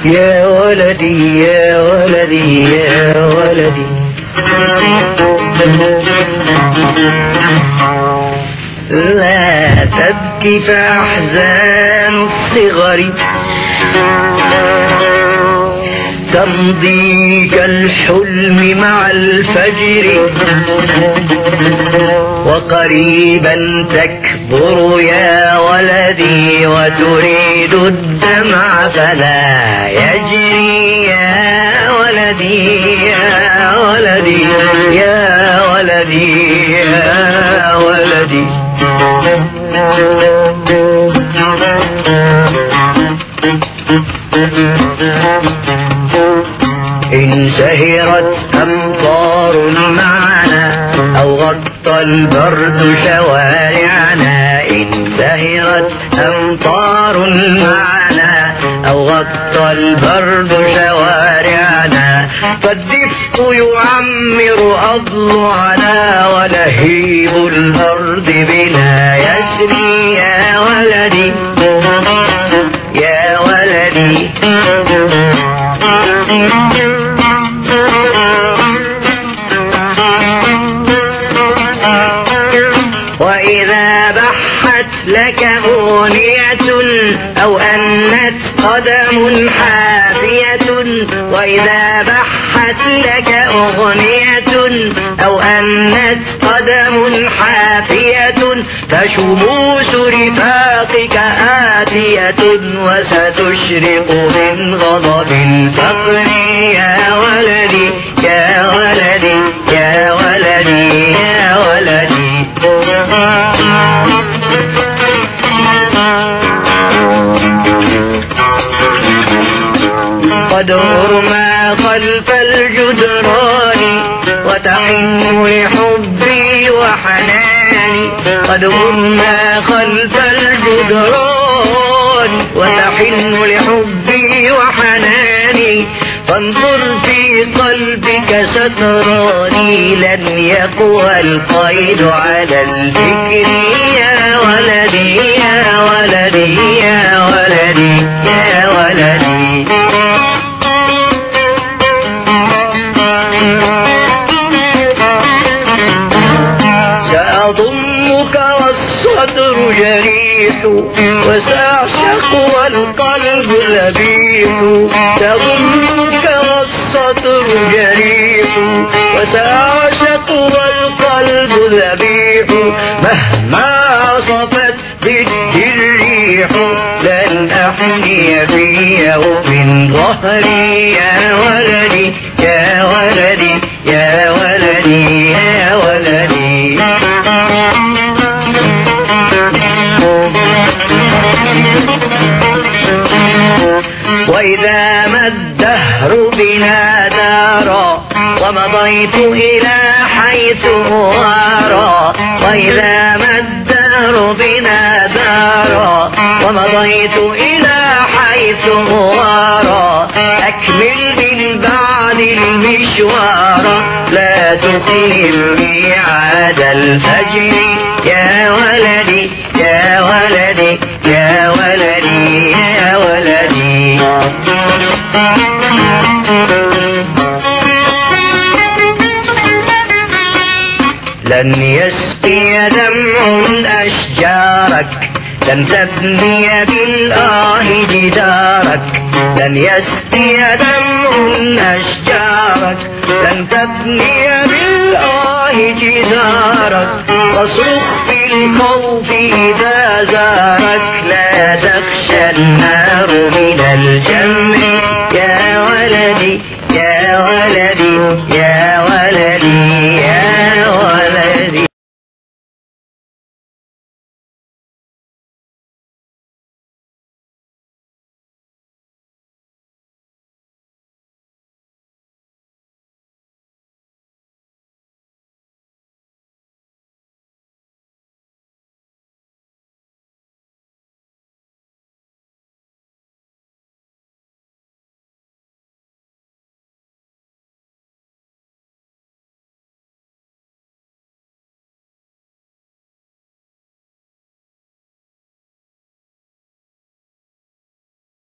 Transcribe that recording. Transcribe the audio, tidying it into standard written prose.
يا ولدي يا ولدي يا ولدي لا تبكي فأحزان الصغر تمضي كالحلم مع الفجر وقريبا تكبر يا ولدي وتريد الدمع فلا يجري يا ولدي يا ولدي يا ولدي يا ولدي إن سهرت أمطار معنا أو غطى البرد شوارعنا إن سهرت أمطار معنا أو غطى البرد شوارعنا فالدفء يعمر أضلعنا ولهيب الأرض بنا يسري يا ولدي يا ولدي وإذا بحت لك أغنية أو أنت قدم حافية وإذا بحت لك أغنية أو أنت قدم حافية فشموس رفاقك آتية وستشرق من غضب الفقر يا ولدي يا ولدي يا ولدي يا ولدي قد أرمى خلف الجدران وتحن لحبي وحناني قد أرمى خلف الجدران وتحن لحبي وحناني فانظر في قلبك ستراني لن يقوى القيد على الفكر يا ولدي يا ولدي يا ولدي يا ولدي سأضمك والصدر جريح وسأعشق والقلب ذبيح سأضمك والصدر جريح وسأعشق والقلب ذبيح مهما عصفت ضدي الريح لن أحني في يوم ظهري يا ولدي يا ولدي يا ولدي يا ولدي وإذا ما الدهر بنا دارا ومضيت إلى حيث أرى وإذا ما الدهر بنا دارا ومضيت إلى حيث أرى أكمل من بعد المشوار لا تخيل ميعاد الفجر يا ولدي يا ولدي يا ولدي يا ولدي لن يسقي دمع أشجارك لن تبني بالآه جدارك لن يسقي دمع أشجارك لن تبني بالآه جدارك واصرخ في الخوف إذا زارك لا تخشى النار